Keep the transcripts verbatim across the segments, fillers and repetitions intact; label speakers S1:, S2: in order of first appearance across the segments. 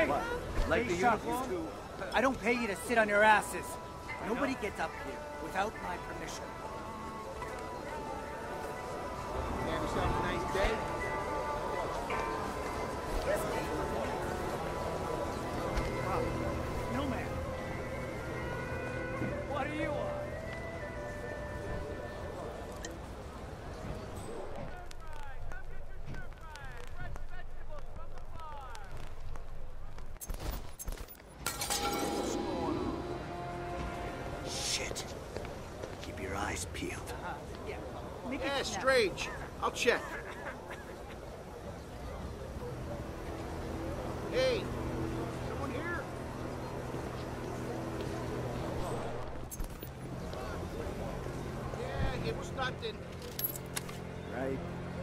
S1: What? Like the uniform?
S2: I don't pay you to sit on your asses. Nobody gets up here without my permission.
S3: You have yourself a nice day?
S2: No, man. What do you want?
S1: Shit. Keep your eyes peeled.
S2: Uh, yeah. Make
S3: Yeah,
S2: it snap.
S3: strange. I'll check. Hey, someone here? Yeah, it was nothing.
S1: Right.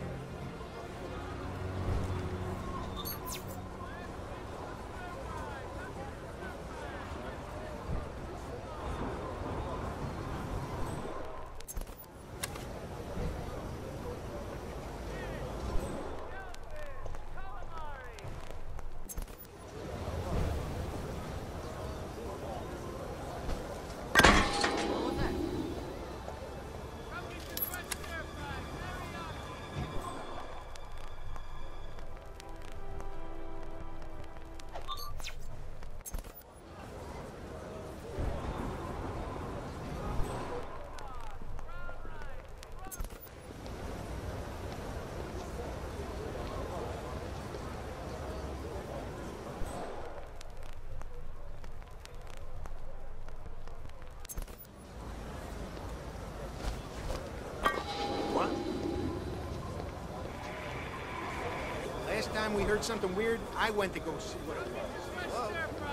S3: Last time we heard something weird, I went to go see what it was. Hello?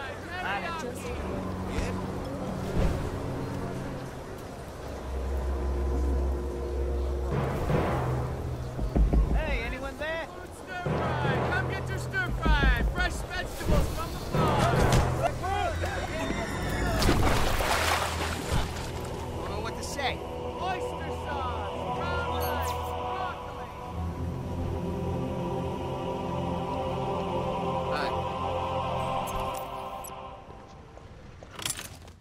S3: Yeah?
S2: Hey, anyone there?
S4: Stir fry! Come get your stir fry! Fresh vegetables from the farm!
S3: Don't know what to say.
S4: Oyster sauce! Brown rice! Broccoli!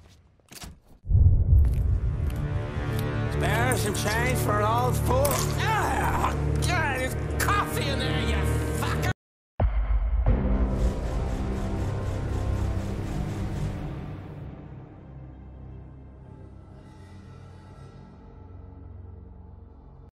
S1: Spare some change for an old fool.